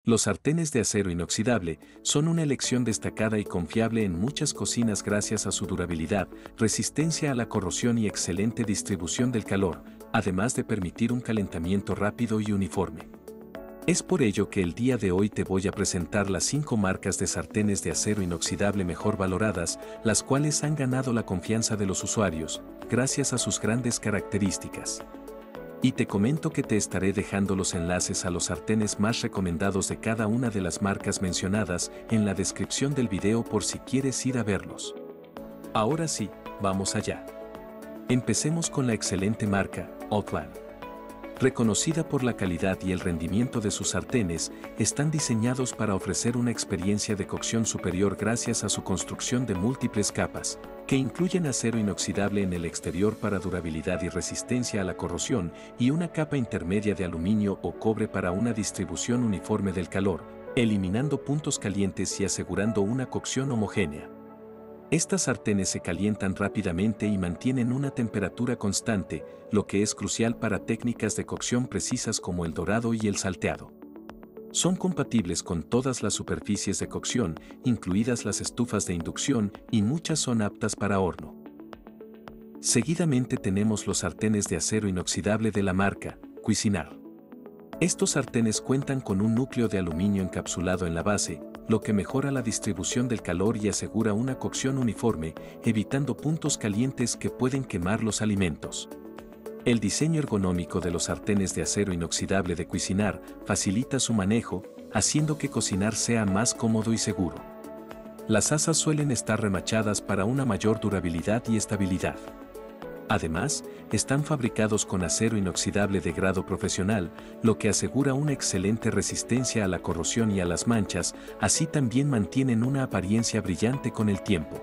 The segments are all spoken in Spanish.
Los sartenes de acero inoxidable son una elección destacada y confiable en muchas cocinas gracias a su durabilidad, resistencia a la corrosión y excelente distribución del calor, además de permitir un calentamiento rápido y uniforme. Es por ello que el día de hoy te voy a presentar las 5 marcas de sartenes de acero inoxidable mejor valoradas, las cuales han ganado la confianza de los usuarios, gracias a sus grandes características. Y te comento que te estaré dejando los enlaces a los sartenes más recomendados de cada una de las marcas mencionadas en la descripción del video por si quieres ir a verlos. Ahora sí, vamos allá. Empecemos con la excelente marca, Outland. Reconocida por la calidad y el rendimiento de sus sartenes, están diseñados para ofrecer una experiencia de cocción superior gracias a su construcción de múltiples capas, que incluyen acero inoxidable en el exterior para durabilidad y resistencia a la corrosión y una capa intermedia de aluminio o cobre para una distribución uniforme del calor, eliminando puntos calientes y asegurando una cocción homogénea. Estas sartenes se calientan rápidamente y mantienen una temperatura constante, lo que es crucial para técnicas de cocción precisas como el dorado y el salteado. Son compatibles con todas las superficies de cocción, incluidas las estufas de inducción, y muchas son aptas para horno. Seguidamente tenemos los sartenes de acero inoxidable de la marca Cuisinart. Estos sartenes cuentan con un núcleo de aluminio encapsulado en la base, lo que mejora la distribución del calor y asegura una cocción uniforme, evitando puntos calientes que pueden quemar los alimentos. El diseño ergonómico de los sartenes de acero inoxidable de Cuisinart facilita su manejo, haciendo que cocinar sea más cómodo y seguro. Las asas suelen estar remachadas para una mayor durabilidad y estabilidad. Además, están fabricados con acero inoxidable de grado profesional, lo que asegura una excelente resistencia a la corrosión y a las manchas, así también mantienen una apariencia brillante con el tiempo.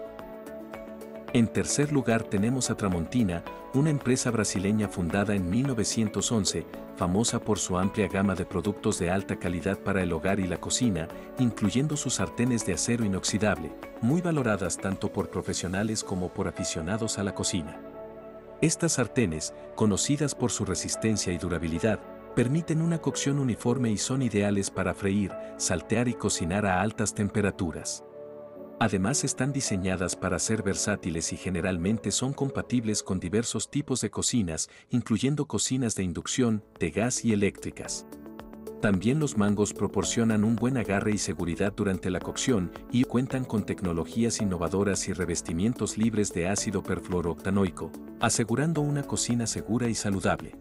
En tercer lugar tenemos a Tramontina, una empresa brasileña fundada en 1911, famosa por su amplia gama de productos de alta calidad para el hogar y la cocina, incluyendo sus sartenes de acero inoxidable, muy valoradas tanto por profesionales como por aficionados a la cocina. Estas sartenes, conocidas por su resistencia y durabilidad, permiten una cocción uniforme y son ideales para freír, saltear y cocinar a altas temperaturas. Además están diseñadas para ser versátiles y generalmente son compatibles con diversos tipos de cocinas, incluyendo cocinas de inducción, de gas y eléctricas. También los mangos proporcionan un buen agarre y seguridad durante la cocción y cuentan con tecnologías innovadoras y revestimientos libres de ácido perfluorooctanoico, asegurando una cocina segura y saludable.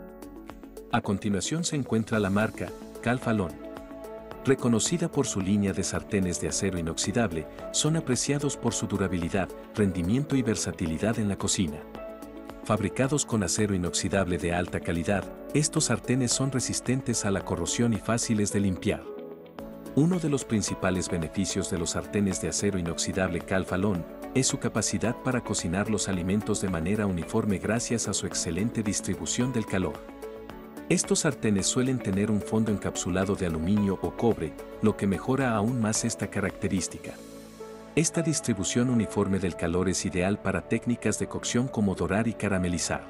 A continuación se encuentra la marca Calfalón. Reconocida por su línea de sartenes de acero inoxidable, son apreciados por su durabilidad, rendimiento y versatilidad en la cocina. Fabricados con acero inoxidable de alta calidad, estos sartenes son resistentes a la corrosión y fáciles de limpiar. Uno de los principales beneficios de los sartenes de acero inoxidable Calfalón es su capacidad para cocinar los alimentos de manera uniforme gracias a su excelente distribución del calor. Estos sartenes suelen tener un fondo encapsulado de aluminio o cobre, lo que mejora aún más esta característica. Esta distribución uniforme del calor es ideal para técnicas de cocción como dorar y caramelizar.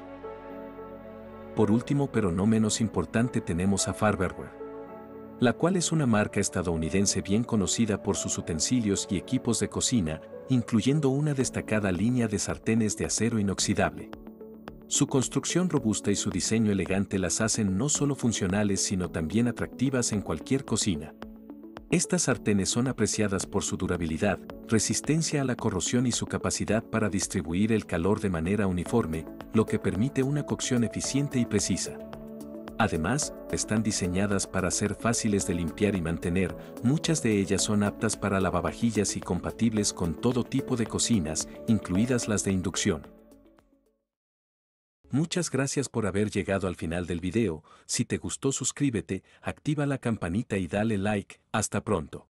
Por último, pero no menos importante, tenemos a Farberware, la cual es una marca estadounidense bien conocida por sus utensilios y equipos de cocina, incluyendo una destacada línea de sartenes de acero inoxidable. Su construcción robusta y su diseño elegante las hacen no solo funcionales sino también atractivas en cualquier cocina. Estas sartenes son apreciadas por su durabilidad, resistencia a la corrosión y su capacidad para distribuir el calor de manera uniforme, lo que permite una cocción eficiente y precisa. Además, están diseñadas para ser fáciles de limpiar y mantener, muchas de ellas son aptas para lavavajillas y compatibles con todo tipo de cocinas, incluidas las de inducción. Muchas gracias por haber llegado al final del video. Si te gustó, suscríbete, activa la campanita y dale like. Hasta pronto.